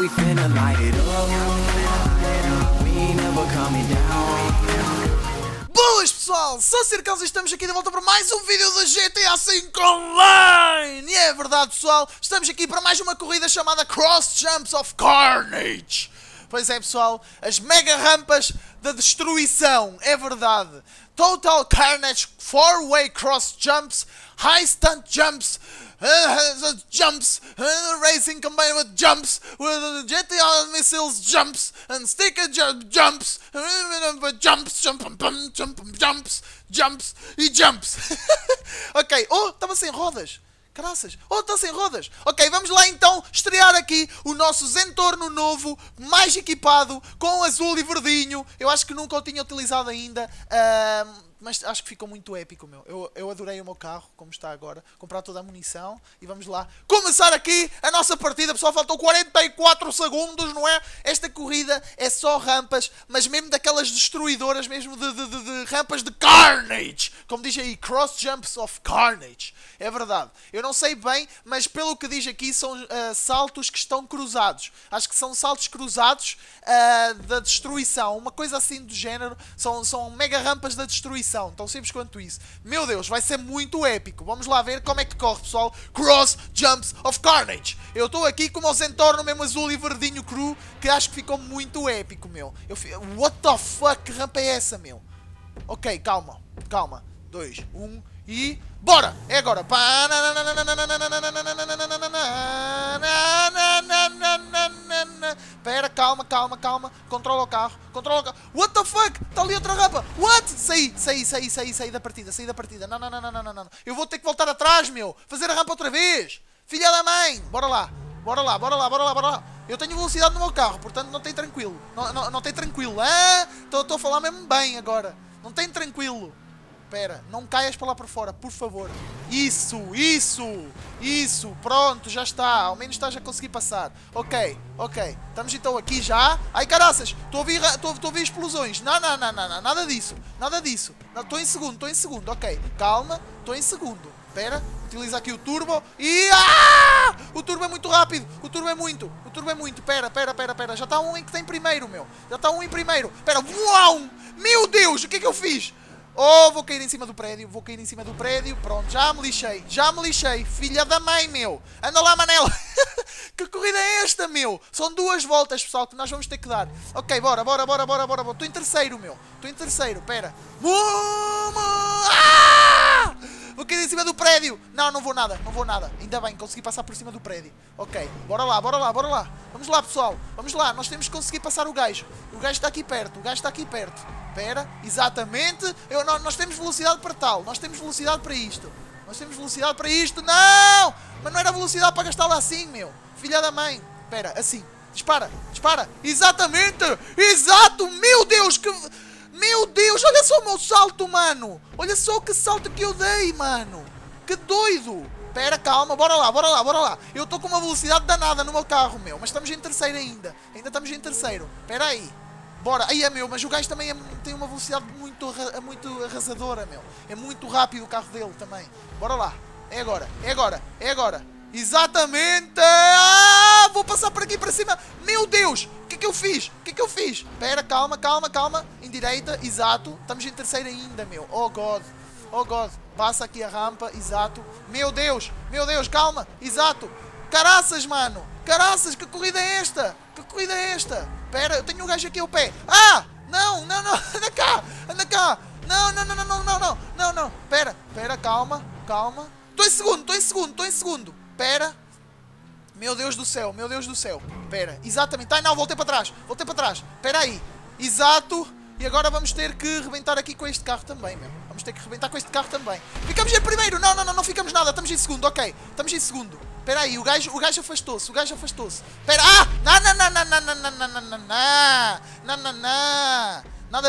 we finna light it up. We ain't never coming down. Boas pessoal, sou Circãos e estamos aqui de volta para mais um vídeo da GTA V Online. E é verdade pessoal, estamos aqui para mais uma corrida chamada Cross Jumps of Carnage. Pois é pessoal, as mega rampas da destruição, é verdade. Total Carnage, 4-way cross jumps, high stunt jumps, jumps, racing combined with jumps, with GTA missiles jumps, and sticker jumps, jumps e jumps. Ok, oh, estava sem rodas. Caraças, oh, está sem rodas. Ok, vamos lá então estrear aqui o nosso Zentorno novo, mais equipado, com azul e verdinho. Eu acho que nunca o tinha utilizado ainda, mas acho que ficou muito épico, meu. Eu adorei o meu carro, como está agora. Comprar toda a munição e vamos lá começar aqui a nossa partida. Pessoal, faltam 44 segundos, não é? Esta corrida é só rampas, mas mesmo daquelas destruidoras, mesmo de rampas de Carnage. Como diz aí, Cross Jumps of Carnage. É verdade. Eu não sei bem, mas pelo que diz aqui são saltos que estão cruzados. Acho que são saltos cruzados da destruição. Uma coisa assim do género. São mega rampas da destruição. Tão simples quanto isso. Meu Deus, vai ser muito épico. Vamos lá ver como é que corre, pessoal. Cross Jumps of Carnage. Eu estou aqui com o meu Zentorno mesmo azul e verdinho cru, que acho que ficou muito épico, meu. What the fuck? Que rampa é essa, meu? Ok, calma. Calma. 2, 1 e... bora! É agora! Pera, calma, calma, calma. Controla o carro, controla o carro. What the fuck? Está ali outra rampa. What? Saí da partida, saí da partida. Não. Eu vou ter que voltar atrás, meu. Fazer a rampa outra vez. Filha da mãe. Bora lá. Bora lá. Eu tenho velocidade no meu carro, portanto não tem tranquilo. Não tem tranquilo. Estou a falar mesmo bem agora. Não tem tranquilo. Espera, não caias para lá para fora, por favor. Isso. Pronto, já está. Ao menos estás a conseguir passar. Ok. Estamos então aqui já. Ai, caraças, estou a ouvir explosões. Não, nada disso. Estou em segundo. Ok, calma, estou em segundo. Espera, utiliza aqui o turbo. E... o turbo é muito rápido. O turbo é muito. Espera. Já está um em que tem primeiro, meu. Espera, uau! Meu Deus, o que é que eu fiz? Oh, vou cair em cima do prédio. Pronto, já me lixei. Filha da mãe, meu. Anda lá, Manela. Que corrida é esta, meu? São 2 voltas, pessoal, que nós vamos ter que dar. Ok, bora. Estou em terceiro, meu. Pera. Vou cair em cima do prédio. Não vou nada. Ainda bem, consegui passar por cima do prédio. Ok, bora lá. Vamos lá, pessoal. Nós temos que conseguir passar o gajo. O gajo está aqui perto. Espera, exatamente. Nós temos velocidade para tal. Nós temos velocidade para isto. Não! Mas não era velocidade para gastá-la assim, meu. Filha da mãe. Espera, assim. Dispara. Exatamente. Exato. Meu Deus, olha só o meu salto, mano. Olha só que salto que eu dei, mano. Que doido. Espera, calma. Bora lá. Eu estou com uma velocidade danada no meu carro, meu. Mas estamos em terceiro ainda. Espera aí. Bora, aí é meu, mas o gajo também tem uma velocidade muito arrasadora, meu. É muito rápido o carro dele também. Bora lá, é agora. Exatamente! Vou passar por aqui para cima. Meu Deus, o que é que eu fiz? Espera, calma. Em direita, exato. Estamos em terceiro ainda, meu. Oh God. Passa aqui a rampa, exato. Meu Deus, calma, exato. Caraças, mano. Que corrida é esta? Espera, eu tenho um gajo aqui ao pé. Não. Anda cá. Não. Espera, calma. Estou em segundo. Espera. Meu Deus do céu. Espera, exatamente. Não, voltei para trás. Espera aí. Exato. E agora vamos ter que rebentar aqui com este carro também, meu. Ficamos em primeiro. Não ficamos nada. Estamos em segundo, ok. Espera aí, o gajo afastou-se. Espera, não. Nada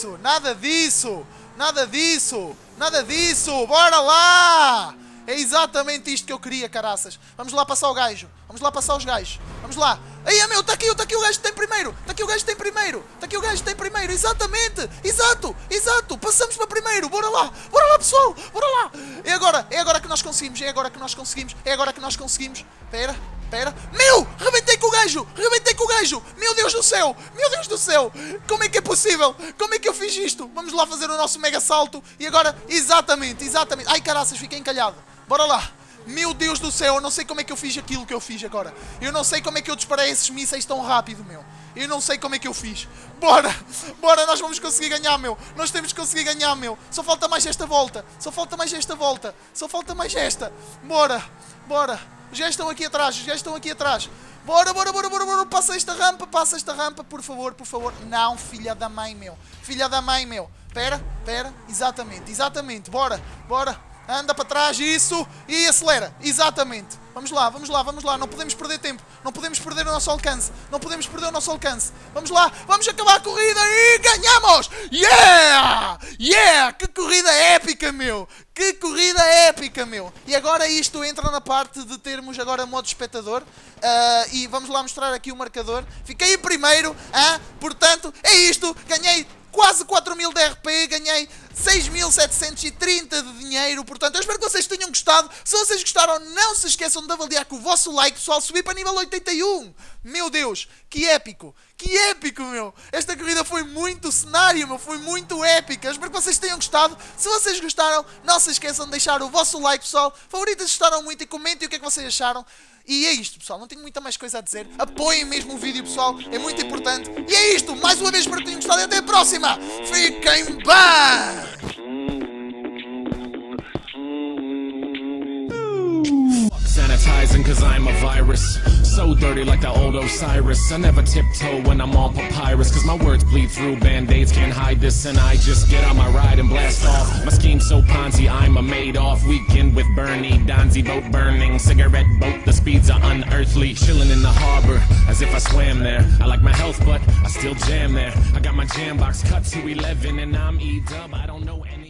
disso. Bora lá. É exatamente isto que eu queria, caraças. Vamos lá passar o gajo. Vamos lá. Aí, meu, está aqui o gajo que tem primeiro. Exatamente. Exato. Passamos para primeiro. Bora lá, pessoal. É agora que nós conseguimos. Espera. Pera. Meu! Rebentei com o gajo! Rebentei com o gajo! Meu Deus do céu! Meu Deus do céu! Como é que é possível? Como é que eu fiz isto? Vamos lá fazer o nosso mega salto. E agora, exatamente, exatamente. Ai, caraças, fiquei encalhado. Bora lá. Meu Deus do céu, eu não sei como é que eu fiz aquilo que eu fiz agora. Eu não sei como é que eu disparei esses mísseis tão rápido, meu. Eu não sei como é que eu fiz. Bora! Bora, nós vamos conseguir ganhar, meu. Nós temos que conseguir ganhar, meu. Só falta mais esta volta. Só falta mais esta volta. Só falta mais esta. Bora! Bora! Os gajos estão aqui atrás. Os gajos estão aqui atrás. Bora, bora, bora, bora, bora. Passa esta rampa, por favor, por favor. Não, filha da mãe, meu. Filha da mãe, meu. Pera, pera. Exatamente, exatamente. Bora, bora. Anda para trás, isso, e acelera, exatamente. Vamos lá, vamos lá, vamos lá, não podemos perder tempo. Não podemos perder o nosso alcance. Não podemos perder o nosso alcance. Vamos lá, vamos acabar a corrida e ganhamos! Yeah! Yeah! Que corrida épica, meu! Que corrida épica, meu! E agora isto entra na parte de termos agora modo espectador. E vamos lá mostrar aqui o marcador. Fiquei em primeiro, portanto, é isto, ganhei quase 4.000 de RP, ganhei 6.730 de dinheiro, portanto eu espero que vocês tenham gostado. Se vocês gostaram, não se esqueçam de avaliar com o vosso like, pessoal, subir para nível 81. Meu Deus, que épico, meu. Esta corrida foi muito cenário, meu, foi muito épica. Eu espero que vocês tenham gostado. Se vocês gostaram, não se esqueçam de deixar o vosso like, pessoal. Favoritas gostaram muito e comentem o que é que vocês acharam. E é isto, pessoal, não tenho muita mais coisa a dizer. Apoiem mesmo o vídeo, pessoal, é muito importante. E é isto, mais uma vez espero que tenham gostado e até a próxima. Fiquem bem! Sanitizing cause I'm a virus. So dirty like the old Osiris. I never tiptoe when I'm on papyrus, cause my words bleed through, band-aids can't hide this. And I just get on my ride and blast off. My scheme's so Ponzi, I'm a Madoff. Weekend with Bernie, Donzi boat burning. Cigarette boat, the speeds are unearthly. Chilling in the harbor as if I swam there. I like my health but I still jam there. I got my jam box cut to 11 and I'm E-dub. I don't know any